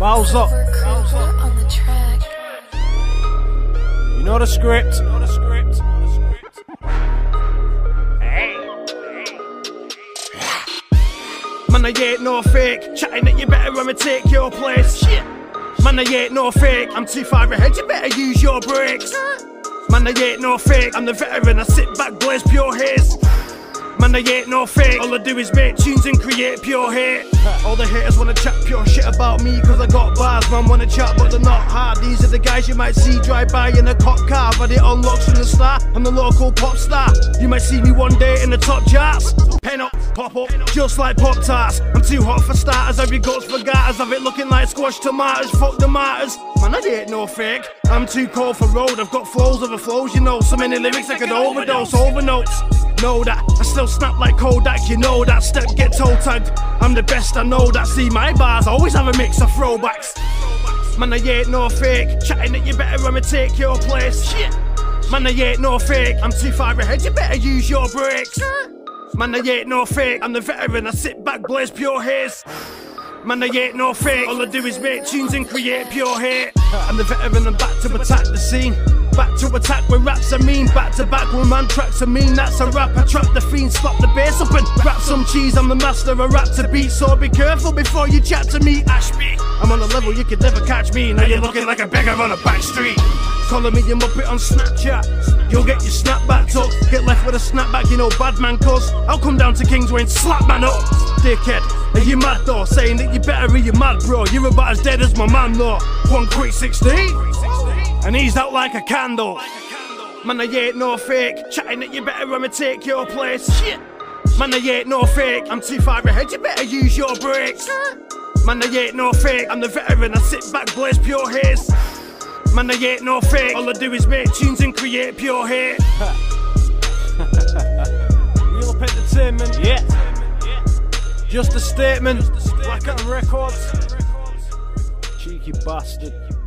Bowser. You know the script. Man, I ain't no fake. Chatting that you better I'ma take your place. Shit. Man, I ain't no fake. I'm too far ahead, you better use your brakes. Man, I ain't no fake. I'm the veteran, I sit back, blaze pure haze. Man, I ain't no fake. All I do is make tunes and create pure hate. All the haters wanna chat pure shit about me cause I got bars. Man wanna chat but they're not hard. These are the guys you might see drive by in a cop car. But it unlocks from the start, I'm the local pop star. You might see me one day in the top charts. Pen up, pop up, just like Pop-Tarts. I'm too hot for starters, every guts for garters. Have it looking like squashed tomatoes, fuck the martyrs. Man, I ain't no fake. I'm too cold for road, I've got flows over flows, you know. So many lyrics I could overdose, overnotes. Know that, I still snap like Kodak, you know that. Step get toe tagged, I'm the best, I know that. See my bars, always have a mix of throwbacks. Man, I ain't no fake. Chatting that you better I'ma take your place. Shit. Man, I ain't no fake. I'm too far ahead, you better use your brakes. Man, I ain't no fake. I'm the veteran, I sit back, blaze pure haze. Man, I ain't no fake. All I do is make tunes and create pure hate. I'm the veteran, I'm back to attack the scene. Back to attack when raps are mean. Back to back when man tracks are mean. That's a rap, I trap the fiend, slap the bass up and rap some cheese. I'm the master of rap to beat, so be careful before you chat to me, Ashby. I'm on a level you could never catch me. Now you're looking like a beggar on a back street. Calling me a muppet on Snapchat, you'll get your snapback tuck. Get left with a snapback, you know bad man cuz I'll come down to Kingsway and slap man up. Dickhead, are you mad though? Saying that you better, are you mad bro? You're about as dead as my man though. One quick 16 and he's out like a candle. Man, I ain't no fake. Chatting that you better I'ma take your place. Shit. Man, I ain't no fake. I'm too far ahead, you better use your brakes. Man, I ain't no fake. I'm the veteran, I sit back, blaze pure haze. Man, I ain't no fake. All I do is make tunes and create pure hate. Real up entertainment. Yeah. Just a statement. Black Atom Records. Cheeky bastard.